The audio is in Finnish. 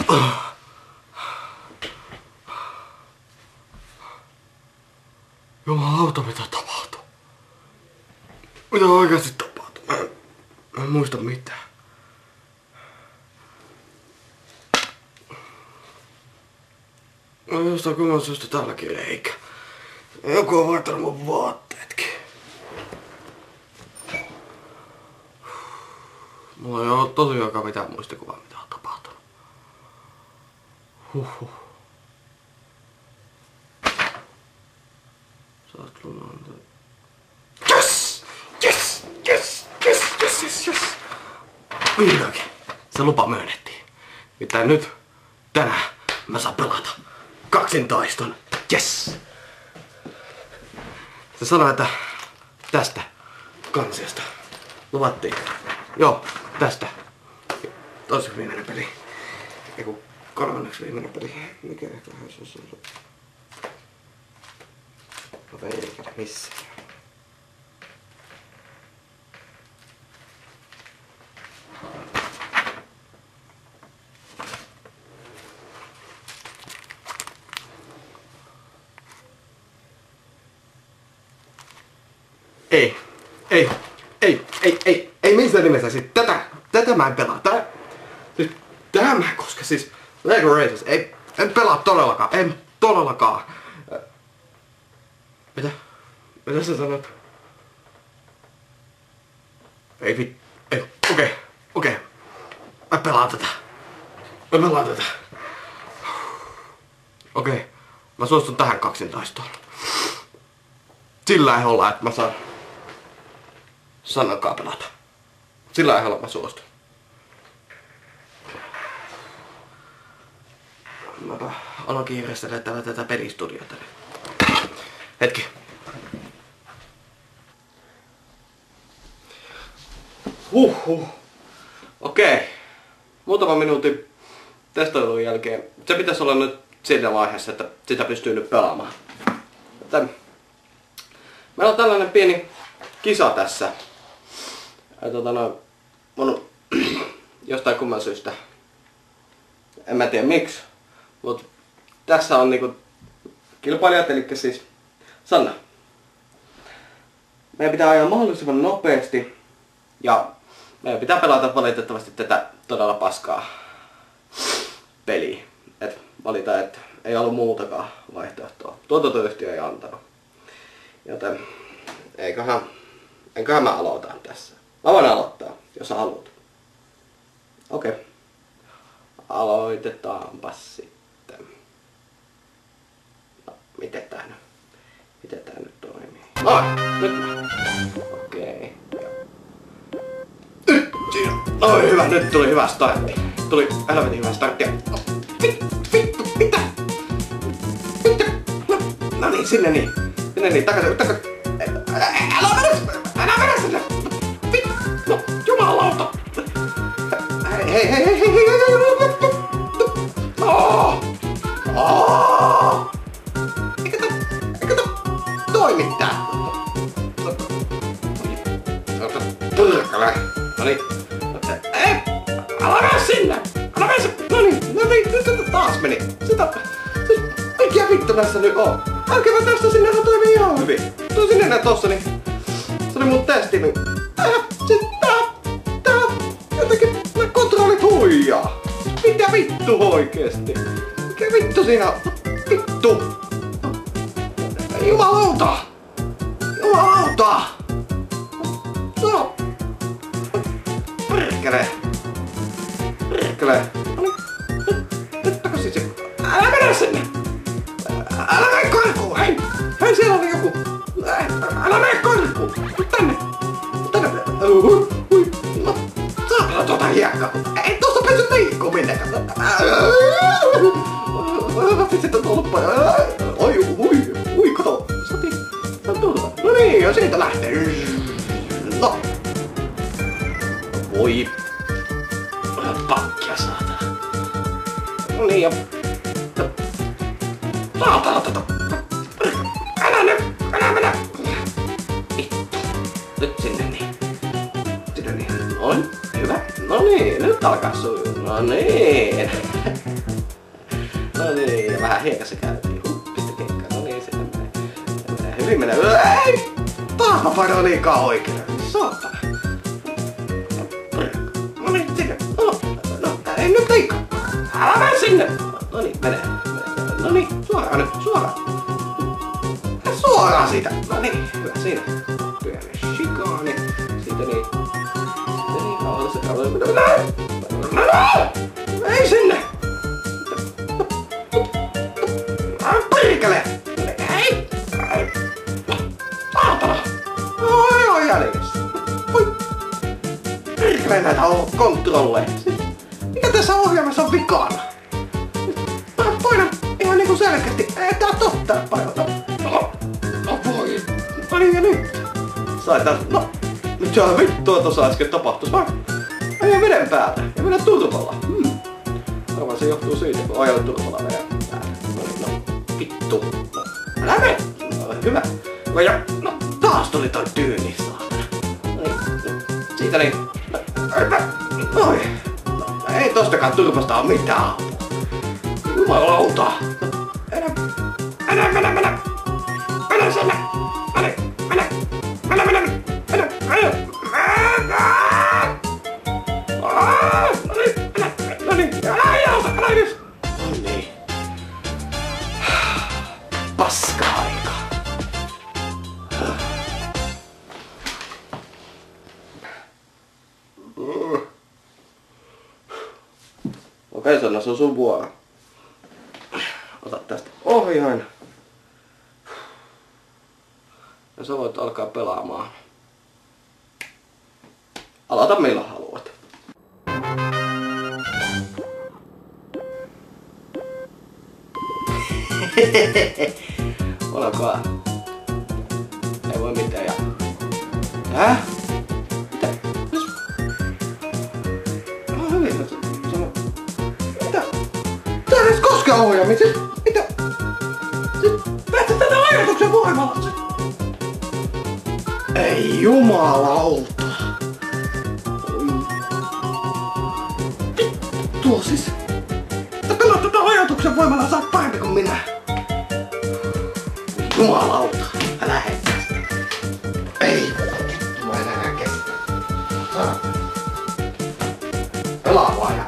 Jumalauta, mitä tapahtuu? Mitä oikeasti tapahtuu? Mä en muista mitään. No jostain kumman syystä tälläkin reikä. Joku on vaihtanut mun vaatteetkin. Mulla ei oo tosiaankaan mitään muistikuvaa, mitä on tapahtunut. Huhhuh. Saat lunanta. Yes! Yes! Yes! Yes! Yes! Yes! Yes! Vihdoinkin. Se lupa myönnettiin. Mitä nyt? Tänään mä saan pelata. Kaksintaiston. Yes! Se sanoi, että tästä kansiosta luvattiin. Joo, tästä. Toiseksi viimeinen peli. Eiku kolmanneksi viimeinen peli. Mikä ehkähän se on ollut? No eikä missään. Ei missään nimessä, siis tätä mä en pelaa, tähän mä en koske, siis Lego Racers, en pelaa todellakaan, Mitä sä sanot? Okei, mä pelaan tätä, Okei, mä suostun tähän kaksintaistoon. Sillä ehdolla, että mä saan Sannakaan pelata. Sillä ehdolla mä suostun. Mäpä aloin kiirestellä täällä tätä pelistudiota. Hetki. Okei. Muutaman minuutin testailun jälkeen. Se pitäisi olla nyt siinä vaiheessa, että sitä pystyy nyt pelaamaan. Meillä on tällainen pieni kisa tässä. Mun jostain kumman syystä. En mä tiedä miksi. Mut tässä on niinku kilpailijat, eli siis Sanna. Meidän pitää ajaa mahdollisimman nopeasti. Ja meidän pitää pelata valitettavasti tätä todella paskaa peliä. Et valita, että ei ollut muutakaan vaihtoehtoa. Tuotantoyhtiö ei antanut. Joten enköhän mä aloitan tässä. Mä voin aloittaa, jos sä haluat. Okei. Aloitetaanpa sitten. No, miten tää nyt toimii? Nyt mä. Okei. Siinä. Oi hyvä, nyt tuli hyvä startti. Tuli helvetin hyvä startti. Vittu, mitä? No niin, sinne niin. Takaisin. Älä mene sinne! No, jumalauta! Hei! Eikö tää toimi tää? Noniin. Älä mene sinne! Noniin, nyt taas meni. Mikä vittu näissä nyt on? Älkää tästä sinnehän toimii ihan hyvin. Tuo sinne näin tossa niin. Se oli mun testi. Tää jotenkin nää kontrollit huijaa. Mitä vittu oikeesti? Mikä vittu siinä on? Vittu! Jumalauta! No! Perkele! Nyt takaisin se. Älä mene sinne! Älä mene karkuun, hei! Hei, siellä oli joku! Älä mene karkuun! Tänne! No, saatana tuota hiekkaa! Ei tossa pysy liikkuu minnekään! Hyvä sitten tolppa! Oi, kato! No niin, ja siitä lähtee! No! Voi! Pakkia saatana! No niin, ja... Saatana! Älä mennä! Vittu! Nyt sinne niin. Noin, hyvä. No niin, nyt alkaa sujuu. No niin. vähän hiekassa käytiin. Pistä kenkkaa. No niin, sitten menee. Hyvin menee. Ei! Paapano on liikaa oikein. Saatana. No niin, sinne. No, ei nyt liikaa. Älä mene sinne. No niin, menee. No niin, suoraan nyt, suoraan. Suoraan siitä. No niin, hyvä siinä. Pieni shikaani. Siitä niin. Sitten niin kauan se ei sinne. Perkele. Ei. Saatana. Oi jäljessä. Oi. Perkele näitä kontrolleja. Mikä tässä ohjelmassa on vikana? Paina ihan niinku selkeästi. Ei tää totta painota. No voi. No niin ja nyt. Sai tää. No. Nyt se on vittua tossa äsken tapahtus. Ajan veden päältä. Ja mennä turvalla. Varmaan se johtuu siitä, kun ajan turvalla veden päältä. No niin, no. Vittu. No. Älä mene. No, hyvä. No ja. No taas tuli toi tyyni saatana. No niin. No. Siitä niin. Noin. No, ei tostakaan turvasta oo mitään apua. Jumalauta! Mene sinne! Mene! No niin, älä edes! No niin. Paska-aika. Okei, Sanna, se on sun vuoro. Ota tästä ohjain. Ja sä voit alkaa pelaamaan. Aloita milloin haluat. Olkaa. Ei voi mitään ja... Häh? Mitä? No hyvin. Mitä? Tää ei edes koske ohjaamiseen. Mitä? Päästä tätä ajatuksen voimalla. Ei jumalauta. Tuo siis. Sä pelaat tätä ajatuksen voimalla, sä oot parempi kuin minä. Jumalauta. Älä heittää. Ei. Mä en enää kestä. Pelaa vaan.